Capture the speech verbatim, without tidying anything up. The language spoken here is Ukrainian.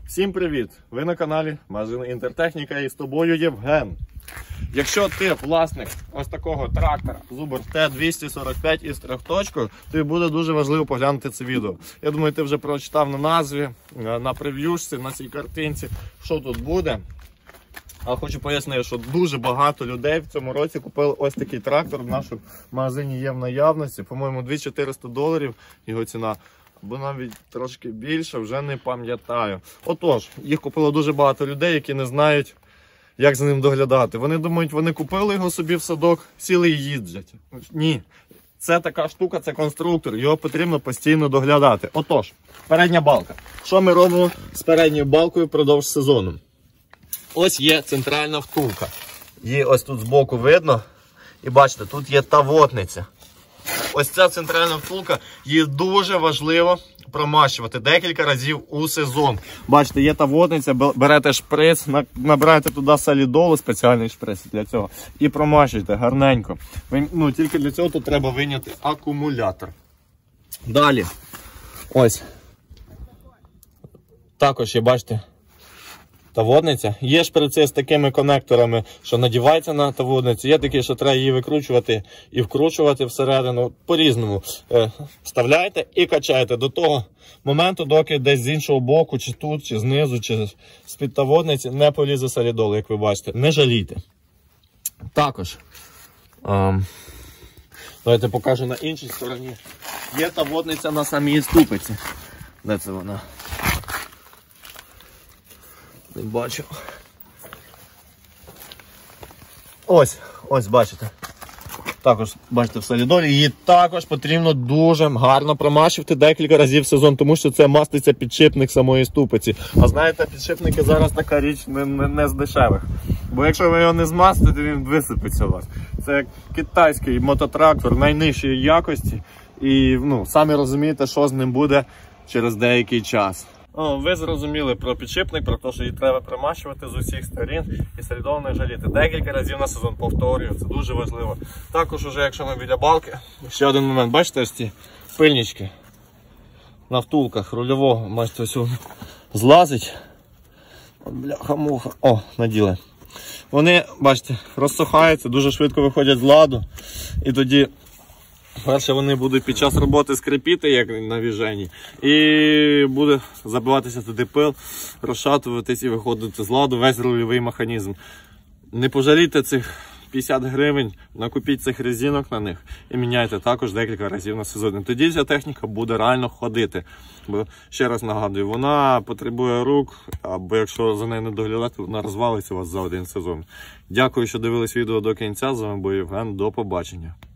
Всім привіт! Ви на каналі Магазин Інтертехніка і з тобою Євген. Якщо ти власник ось такого трактора Зубр Т двісті сорок п'ять із трьохточкою, тобі буде дуже важливо поглянути це відео. Я думаю, ти вже прочитав на назві, на прев'юшці, на цій картинці, що тут буде. Але хочу пояснити, що дуже багато людей в цьому році купили ось такий трактор. В нашому магазині є в наявності. По-моєму, дві тисячі чотириста доларів його ціна. Або навіть трошки більше, вже не пам'ятаю. Отож, їх купило дуже багато людей, які не знають, як за ним доглядати. Вони думають, вони купили його собі в садок, сіли і їздять. Ні. Це така штука, це конструктор, його потрібно постійно доглядати. Отож, передня балка. Що ми робимо з передньою балкою впродовж сезону? Ось є центральна втулка. Її ось тут збоку видно. І бачите, тут є тавотниця. Ось ця центральна втулка, її дуже важливо промащувати декілька разів у сезон. Бачите, є тавотниця, берете шприц, набираєте туди солідолу, спеціальний шприц для цього, і промащуйте гарненько. Ну, тільки для цього тут треба вийняти акумулятор. Далі, ось, також є, бачите, тавотниця. Є шприци з такими конекторами, що надівається на тавотницю. Є такі, що треба її викручувати і вкручувати всередину. По-різному. Вставляєте і качаєте до того моменту, доки десь з іншого боку, чи тут, чи знизу, чи з-під тавотниці не полізе солідол, як ви бачите. Не жалійте. Також, ем, давайте покажу на іншій стороні. Є тавотниця на самій ступиці. Де це вона? Не бачу. Ось, ось бачите. Також, бачите, в солідолі. Її також потрібно дуже гарно промащувати декілька разів в сезон, тому що це маститься підшипник самої ступиці. А знаєте, підшипники зараз така річ не, не, не з дешевих. Бо якщо ви його не змастите, він висипеться у вас. Це китайський мототрактор найнижчої якості. І, ну, самі розумієте, що з ним буде через деякий час. О, ви зрозуміли про підшипник, про те, що її треба примащувати з усіх сторін і солідол не жаліти. Декілька разів на сезон, повторюю, це дуже важливо. Також, уже, якщо ми біля балки, ще один момент, бачите ось ці пильнички на втулках рульового, бачите, ось злазить. Бляха-муха, о, наділи. Вони, бачите, розсухаються, дуже швидко виходять з ладу і тоді... Перше, вони будуть під час роботи скрипіти, як на віжені, і буде забиватися туди пил, розшатуватись і виходити з ладу весь рульовий механізм. Не пожалійте цих п'ятдесят гривень, накупіть цих резинок на них і міняйте також декілька разів на сезон. Тоді ця техніка буде реально ходити. Бо, ще раз нагадую, вона потребує рук, або якщо за нею не доглядати, вона розвалиться у вас за один сезон. Дякую, що дивились відео до кінця. З вами був Євген. До побачення.